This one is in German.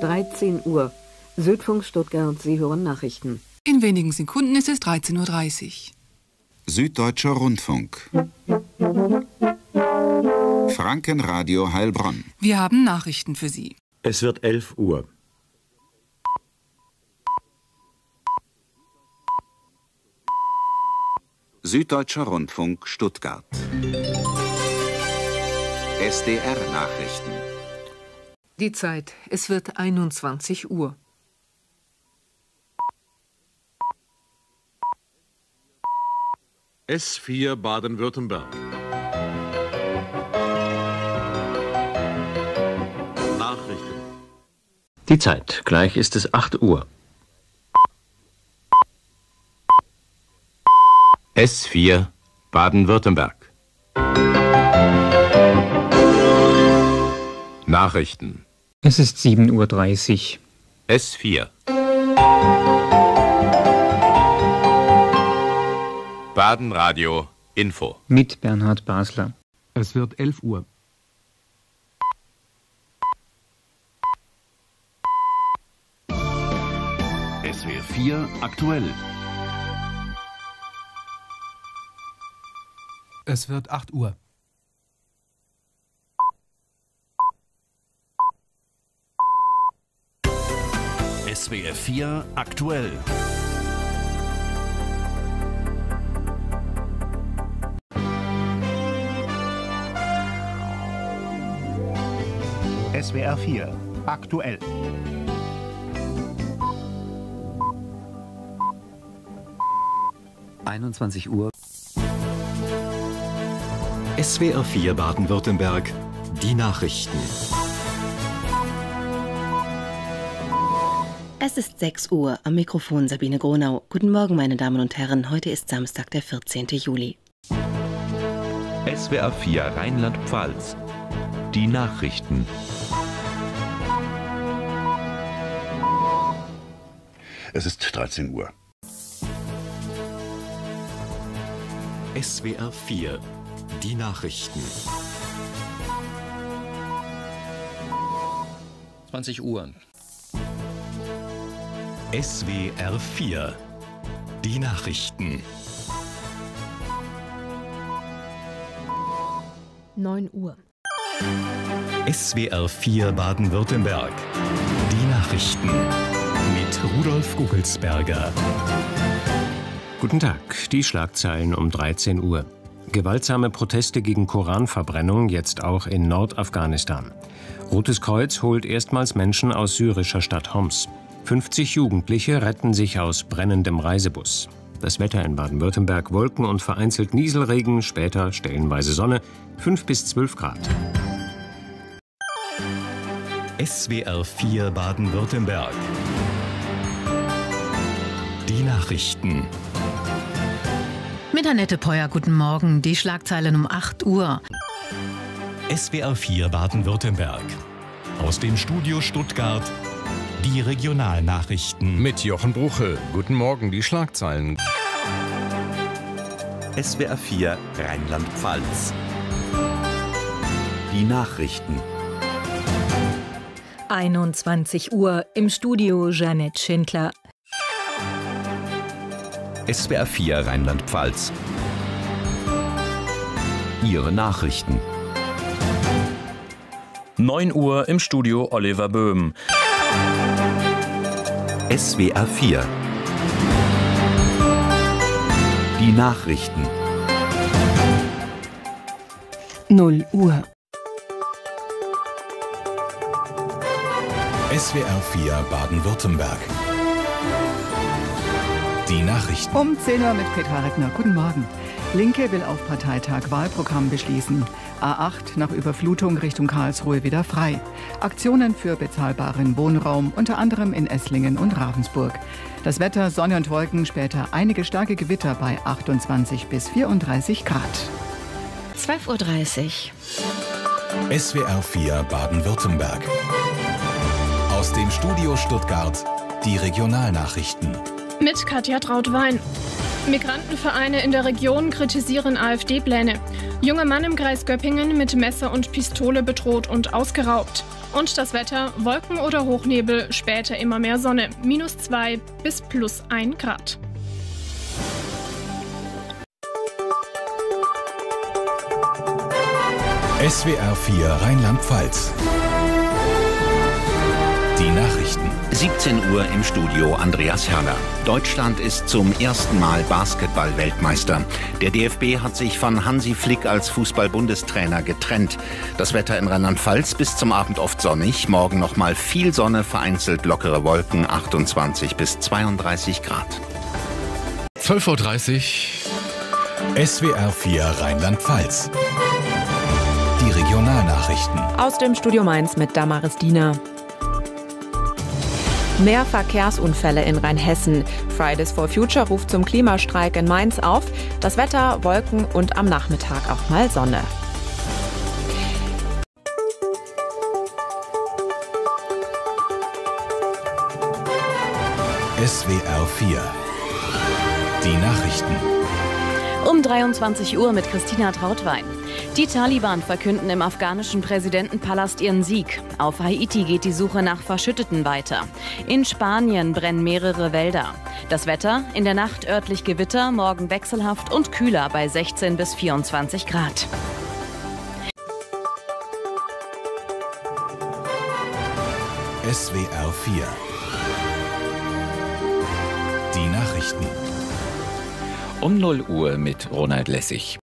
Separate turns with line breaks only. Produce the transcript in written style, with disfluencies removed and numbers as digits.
13 Uhr. Südfunk Stuttgart, Sie hören Nachrichten.
In wenigen Sekunden ist es 13.30 Uhr.
Süddeutscher Rundfunk. Frankenradio Heilbronn.
Wir haben Nachrichten für Sie.
Es wird 11 Uhr.
Süddeutscher Rundfunk Stuttgart. SDR-Nachrichten.
Die Zeit, es wird 21 Uhr.
S4 Baden-Württemberg. Nachrichten.
Die Zeit, gleich ist es 8 Uhr. S4 Baden-Württemberg. Nachrichten.
Es ist 7:30 Uhr.
S4. Baden-Radio Info.
Mit Bernhard Basler.
Es wird 11 Uhr.
SWR 4 aktuell.
Es wird 8 Uhr.
SWR 4 aktuell. SWR 4 aktuell.
Uhr.
SWR 4 Baden-Württemberg. Die Nachrichten.
Es ist 6 Uhr, am Mikrofon Sabine Gronau. Guten Morgen, meine Damen und Herren. Heute ist Samstag, der 14. Juli.
SWR 4 Rheinland-Pfalz. Die Nachrichten.
Es ist 13 Uhr.
SWR 4. Die Nachrichten.
20 Uhr.
SWR 4. Die Nachrichten.
9 Uhr.
SWR 4 Baden-Württemberg. Die Nachrichten. Mit Rudolf Gugelsberger.
Guten Tag, die Schlagzeilen um 13 Uhr. Gewaltsame Proteste gegen Koranverbrennung, jetzt auch in Nordafghanistan. Rotes Kreuz holt erstmals Menschen aus syrischer Stadt Homs. 50 Jugendliche retten sich aus brennendem Reisebus. Das Wetter in Baden-Württemberg: Wolken und vereinzelt Nieselregen, später stellenweise Sonne, 5 bis 12 Grad.
SWR 4 Baden-Württemberg. Die Nachrichten.
Mit Annette Peuer, guten Morgen. Die Schlagzeilen um 8 Uhr.
SWR 4 Baden-Württemberg. Aus dem Studio Stuttgart. Die Regionalnachrichten.
Mit Jochen Bruche. Guten Morgen, die Schlagzeilen.
SWR 4 Rheinland-Pfalz. Die Nachrichten.
21 Uhr, im Studio Jeanette Schindler.
SWR 4 Rheinland-Pfalz. Ihre Nachrichten.
9 Uhr, im Studio Oliver Böhm.
SWR 4. Die Nachrichten.
0 Uhr.
SWR 4 Baden-Württemberg. Die Nachrichten.
Um 10 Uhr mit Petra Rettner. Guten Morgen. Linke will auf Parteitag Wahlprogramm beschließen. A8 nach Überflutung Richtung Karlsruhe wieder frei. Aktionen für bezahlbaren Wohnraum, unter anderem in Esslingen und Ravensburg. Das Wetter: Sonne und Wolken, später einige starke Gewitter bei 28 bis 34 Grad.
12:30
Uhr. SWR 4 Baden-Württemberg. Aus dem Studio Stuttgart die Regionalnachrichten.
Mit Katja Trautwein. Migrantenvereine in der Region kritisieren AfD-Pläne. Junger Mann im Kreis Göppingen mit Messer und Pistole bedroht und ausgeraubt. Und das Wetter, Wolken oder Hochnebel, später immer mehr Sonne, -2 bis +1 Grad.
SWR 4 Rheinland-Pfalz. Die Nachrichten.
17 Uhr im Studio Andreas Herrler. Deutschland ist zum ersten Mal Basketball-Weltmeister. Der DFB hat sich von Hansi Flick als Fußball-Bundestrainer getrennt. Das Wetter in Rheinland-Pfalz bis zum Abend oft sonnig. Morgen nochmal viel Sonne, vereinzelt lockere Wolken, 28 bis 32 Grad.
12:30
Uhr. SWR 4 Rheinland-Pfalz. Die Regionalnachrichten.
Aus dem Studio Mainz mit Damaris Diener. Mehr Verkehrsunfälle in Rheinhessen. Fridays for Future ruft zum Klimastreik in Mainz auf. Das Wetter, Wolken und am Nachmittag auch mal Sonne.
SWR 4. Die Nachrichten.
Um 23 Uhr mit Christina Trautwein. Die Taliban verkünden im afghanischen Präsidentenpalast ihren Sieg. Auf Haiti geht die Suche nach Verschütteten weiter. In Spanien brennen mehrere Wälder. Das Wetter, in der Nacht örtlich Gewitter, morgen wechselhaft und kühler bei 16 bis 24 Grad.
SWR 4. Die Nachrichten.
Um 0 Uhr mit Ronald Lessig.